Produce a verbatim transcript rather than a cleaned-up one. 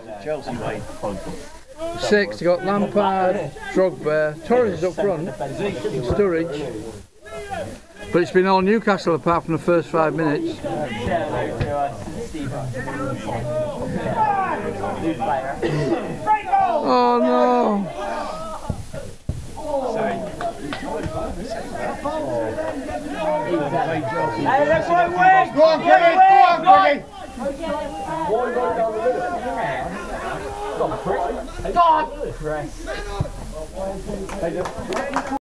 Chelsea way. Six, you got Lampard, Drogba, Torres is up front, Sturridge. But it's been all Newcastle apart from the first five minutes. Oh no! Hey, let's go away! Go on, Kevin! Go on, Kevin! God! God!